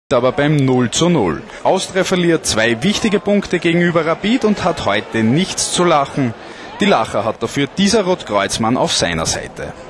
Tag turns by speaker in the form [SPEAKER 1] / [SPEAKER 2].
[SPEAKER 1] Aber beim 0:0. Austria verliert 2 wichtige Punkte gegenüber Rapid und hat heute nichts zu lachen. Die Lacher hat dafür dieser Rotkreuzmann auf seiner Seite.